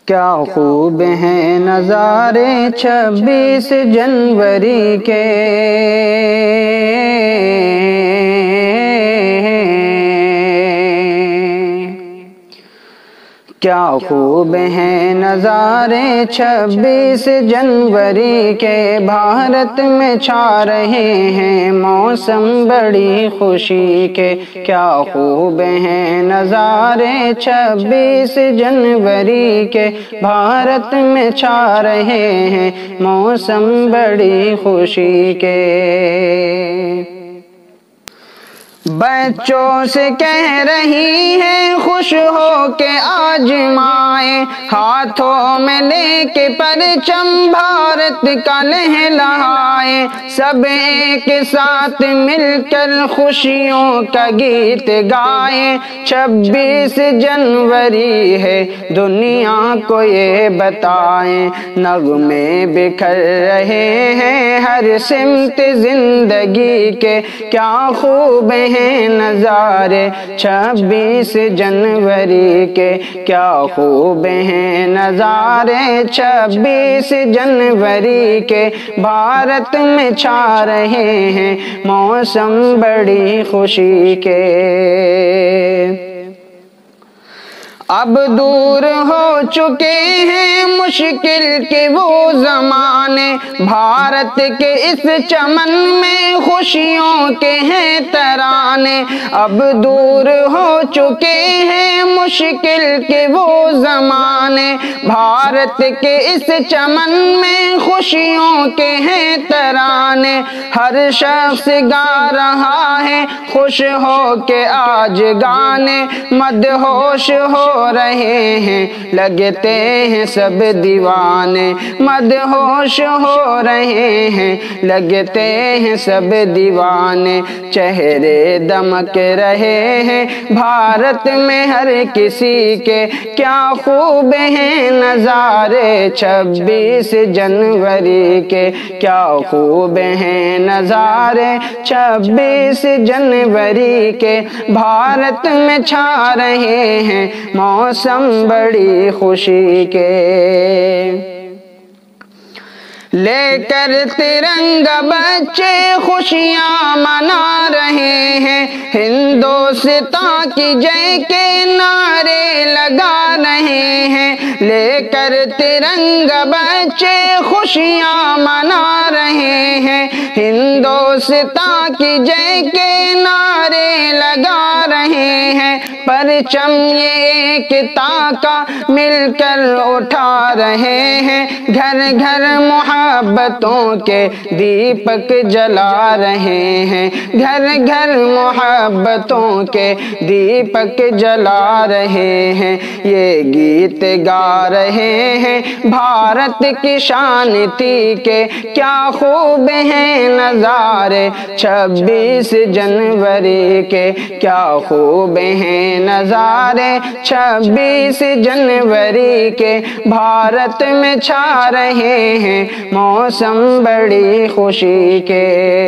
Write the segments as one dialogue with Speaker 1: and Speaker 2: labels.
Speaker 1: کیا خوب ہیں نظارے 26 جنوری کے، کیا خوب ہیں نظارے 26 جنوری کے، بھارت میں چھا رہے ہیں موسم بڑی خوشی کے، کیا خوب ہیں نظارے 26 جنوری کے، بھارت میں چھا رہے ہیں موسم بڑی خوشی کے۔ بچوں سے کہہ رہی ہے خوش ہو کے آج مائیں، ہاتھوں میں لے کے پرچم بھارت کا لہلہائیں، سب ایک ساتھ مل کر خوشیوں کا گیت گائیں۔ 26 جنوری ہے دنیا کو یہ بتائیں، نغمے بکھر رہے ہیں ہر سمت زندگی کے، کیا خوب ہیں نظارے 26 جنوری کے، کیا خوب ہیں نظارے 26 جنوری کے، بھارت میں چھا رہے ہیں موسم بڑی خوشی کے۔ اب دور ہو چکے ہیں مشکل کے وہ زمانے، بھارت کے اس چمن میں خوشیوں کے ہیں ترانے، اب دور ہو چکے ہیں مشکل کے وہ زمانے، بھارت کے اس چمن میں خوشیوں کے ہیں ترانے، ہر شخص گا رہا ہے خوش ہو کے آج گانے، مدہوش ہو رہے ہیں لگتے ہیں سب دیوانے، مدہوش ہو رہے ہیں لگتے ہیں سب دیوانے، چہرے دمک رہے ہیں بھارت میں ہر کسی کے، کیا خوب ہیں نظارے 26 جنوری کے، کیا خوب ہیں نظارے 26 جنوری کے، بھارت میں چھا رہے ہیں موسم بڑی خوشی کے۔ لے کر ترنگا بچے خوشیاں منا رہے ہیں، ہندوستان کی جے کے نعرے لگا رہے ہیں، لے کر ترنگا بچے خوشیاں منا رہے ہیں، ہندوستان کی جے کے نعرے لگا رہے ہیں، پرچم یہ ایک تاکہ مل کر اٹھا رہے ہیں، گھر گھر محبتوں کے دیپک جلا رہے ہیں، گھر گھر محبتوں کے دیپک جلا رہے ہیں، یہ گیت گا رہے ہیں بھارت کی شان تھی کے، کیا خوب ہیں نظارے 26 جنوری کے، کیا خوب ہیں نظارے 26 جنوری کے، بھارت میں چھا رہے ہیں موسم بڑی خوشی کے۔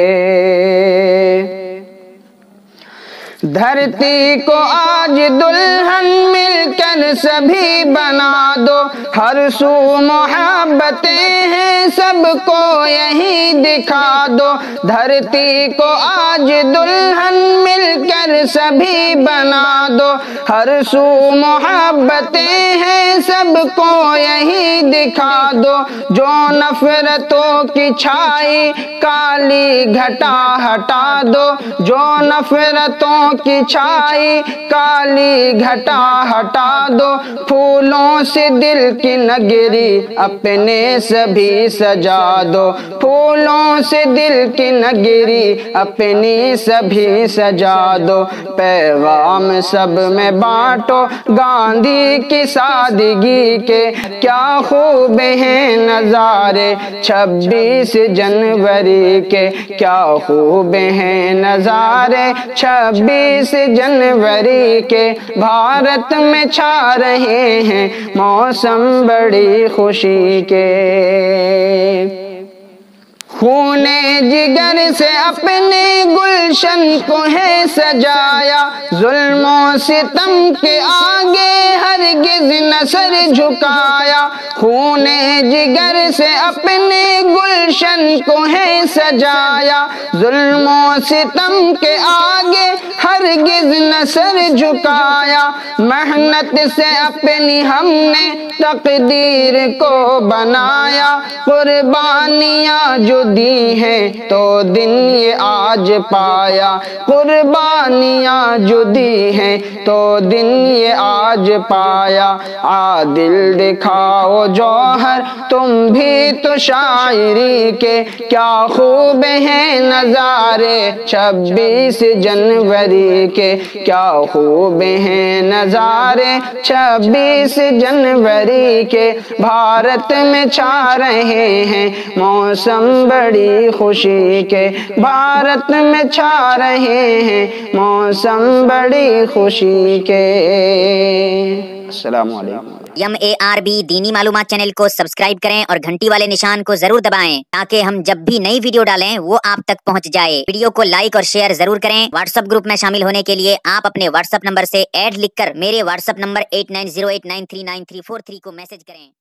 Speaker 1: دھرتی کو آج دلہن مل کر سبھی بنا دو، ہر سو محبتیں ہیں سب کو یہی دکھا دو، دھرتی کو آج دلہن مل کر سبھی بنا دو، ہر سو محبتیں ہیں سب کو یہی دکھا دو، جو نفرتوں کی چھائی کالی گھٹا ہٹا دو، جو نفرتوں کی چھائی کالی گھٹا ہٹا دو، پھولوں سے دل کی نگری اپنے سبھی سجا دو، پھولوں سے دل کی نگری اپنی سبھی سجا دو، پیغام سب میں بانٹو گاندھی کی سادگی کے، کیا خوب ہیں نظارے 26 جنوری کے، کیا خوب ہیں نظارے 26 جنوری کے، بھارت میں چھا رہے ہیں موسم بڑی خوشی کے۔ खूने जिगर से अपने गुलशन को है सजाया, जुल्मों सितम के आगे हरगिज न सर झुकाया। खूने जिगर से अपने गुलशन को है सजाया, जुल्मों सितम के आगे हरगिज न सर झुकाया। मेहनत से अपनी हमने तकदीर को बनाया, कुर्बानियाँ जो दी हैं तो दिन ये आज पाया, कुर्बानियाँ जो दी हैं तो दिन ये आज पाया। आदिल दिखाओ जौहर तुम भी तो शायरी के, क्या खूब हैं नज़ारे 26 जनवरी के, क्या खूब हैं नज़ारे 26 जनवरी के। भारत में छा रहे हैं मौसम बड़ी खुशी के, भारत में छा रहे हैं मौसम बड़ी खुशी के। अस्सलामु अलैकुम।
Speaker 2: MARB दीनी मालूमात चैनल को सब्सक्राइब करें और घंटी वाले निशान को जरूर दबाएं ताकि हम जब भी नई वीडियो डालें वो आप तक पहुंच जाए। वीडियो को लाइक और शेयर जरूर करें। व्हाट्सएप ग्रुप में शामिल होने के लिए आप अपने व्हाट्सएप नंबर से ऐड लिखकर मेरे व्हाट्सएप नंबर 8908939343 को मैसेज करें।